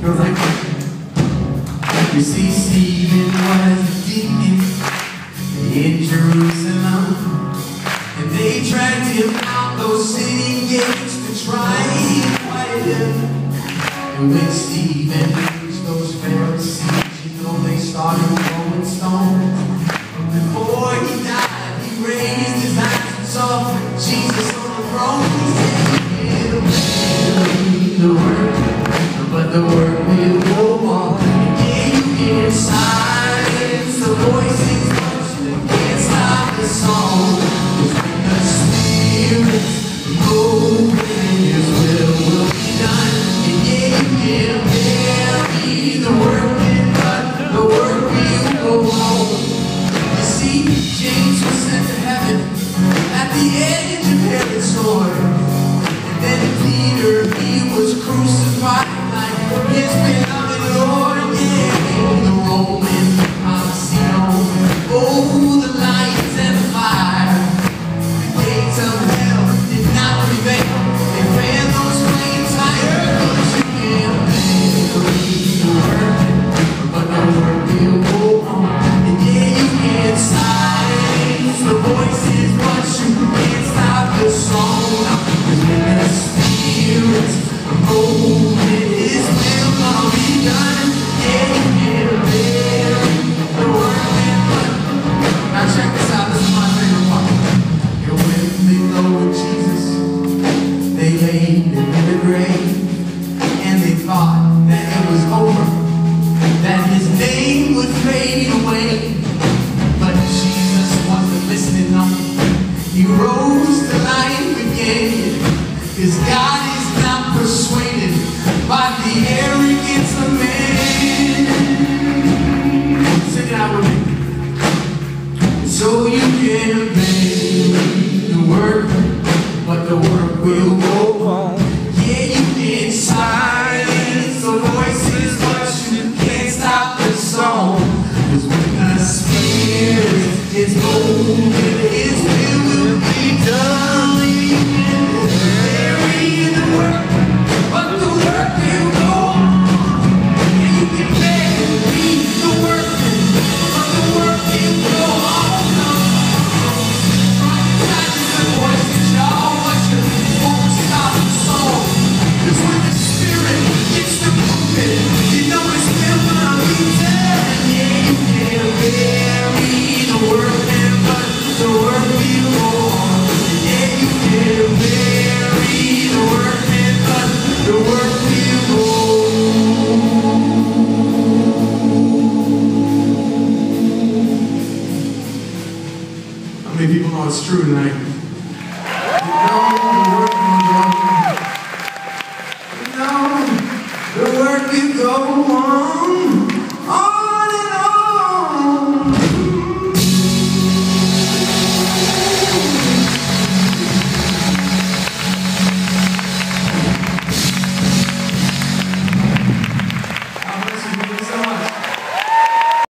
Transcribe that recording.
goes like, you see, Stephen was a deacon in Jerusalem, and they dragged him out those city gates to try and quiet him. And when Stephen reached those Pharisees, you know they started throwing stones. Before he died, he raised his eyes and saw Jesus on the throne. He said, "It'll be the work, but the work will go on." And yeah, you can silence the voices, but you can't stop the song. 'Cause when the Spirit moves, His will be done. And yeah, you can bury the workman, but the work will go on. You see, James was sent to heaven at the edge of Herod's sword. And then Peter, he was crucified like his beloved Lord. Yeah, the Roman Colosseum, oh, the lights and the fire. The gates of hell did not prevail. They ran those flames higher. 'Cause you can't bury the work, but the work will go on. And yeah, you can't silence the voices, but you can't stop the song. 'Cause when the Spirit's moving, His will gonna be done. Yeah, you can't bury the workman, but now check this out. This is my favorite part. And when they lowered Jesus, they laid him in the grave, and they thought that it was over, that his name would fade away. But Jesus wasn't listening, no. He rose to life again. 'Cause God is not persuaded by the arrogance of man. Sing it out with me. So you can bury the work, but the work will go on. Yeah, you can silence the voices, but you can't stop the song. 'Cause when the Spirit is moving, His will be done. You can bury the work, but the work will go on. Yeah, you can bury the work, but the work will go on. Silence the voices, y'all, but you won't stop the song. 'Cause when the Spirit gets to moving, you know His will gonna be done. Yeah, you can bury the work, but the work will go on. Yeah, you can bury the work, but the work will go on. How many people know it's true tonight? You know,